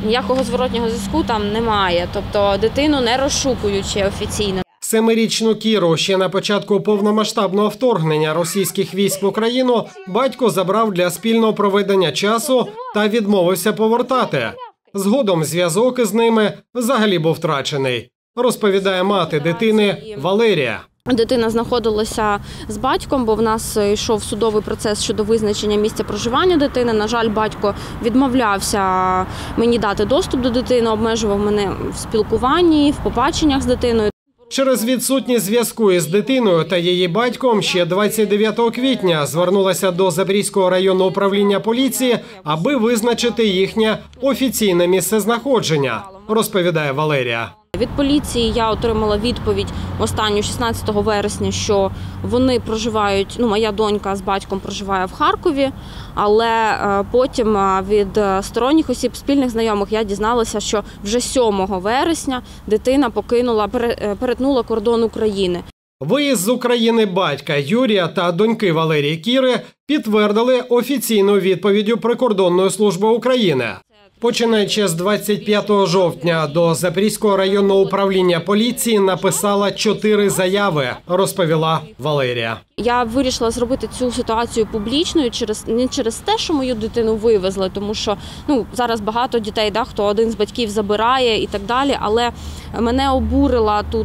ніякого зворотнього зв'язку там немає. Тобто дитину не розшукують ще офіційно. 7-річну Кіру ще на початку повномасштабного вторгнення російських військ в Україну батько забрав для спільного проведення часу та відмовився повертати. Згодом зв'язок із ними взагалі був втрачений, розповідає мати дитини Валерія. Дитина знаходилася з батьком, бо в нас йшов судовий процес щодо визначення місця проживання дитини. На жаль, батько відмовлявся мені дати доступ до дитини, обмежував мене в спілкуванні, в побаченнях з дитиною. Через відсутність зв'язку із дитиною та її батьком ще 29 квітня звернулася до Запорізького районного управління поліції, аби визначити їхнє офіційне місцезнаходження, розповідає Валерія. Від поліції я отримала відповідь останню 16 вересня, що вони проживають, моя донька з батьком проживає в Харкові, але потім від сторонніх осіб, спільних знайомих, я дізналася, що вже 7 вересня дитина перетнула кордон України. Виїзд з України батька Юрія та доньки Валерії Кіри підтвердили офіційною відповіддю Прикордонної служби України. Починаючи з 25 жовтня до Запорізького районного управління поліції написала 4 заяви, розповіла Валерія. Я вирішила зробити цю ситуацію публічною не через те, що мою дитину вивезли, тому що зараз багато дітей, хто один з батьків забирає і так далі, але мене обурила тут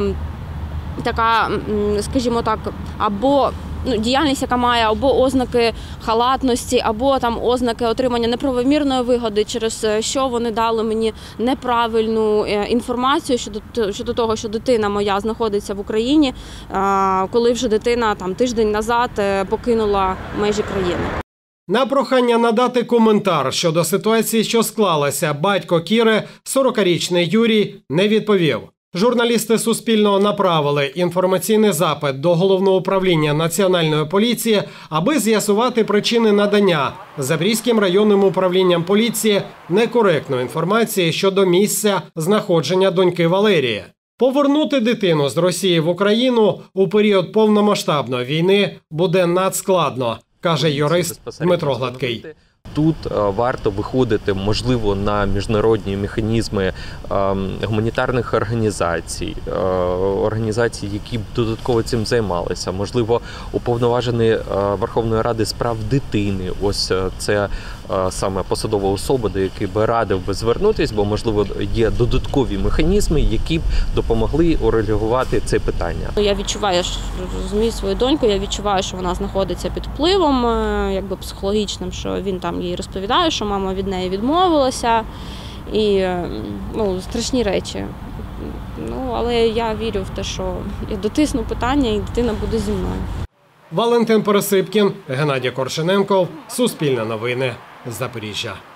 така, скажімо так, або діяльність, яка має або ознаки халатності, або там ознаки отримання неправомірної вигоди, через що вони дали мені неправильну інформацію щодо того, що дитина моя знаходиться в Україні, коли вже дитина тиждень назад покинула межі країни. На прохання надати коментар щодо ситуації, що склалася, батько Кіри, 40-річний Юрій, не відповів. Журналісти Суспільного направили інформаційний запит до Головного управління Національної поліції, аби з'ясувати причини надання Запорізьким районним управлінням поліції некоректної інформації щодо місця знаходження доньки Валерії. Повернути дитину з Росії в Україну у період повномасштабної війни буде надскладно, каже юрист Дмитро Гладкий. Тут варто виходити, можливо, на міжнародні механізми гуманітарних організацій, які б додатково цим займалися. Можливо, уповноважений Верховної Ради з прав дитини. Ось це саме посадова особа, до якої би радив би звернутися, бо, можливо, є додаткові механізми, які б допомогли урегулювати це питання. Я відчуваю, розумію свою доньку, я відчуваю, що вона знаходиться під впливом психологічним, що він там їй розповідає, що мама від неї відмовилася, і страшні речі. Але я вірю в те, що я дотисну питання і дитина буде зі мною. Валентин Пересипкін, Геннадій Коршененков, Суспільне новини, Запоріжжя.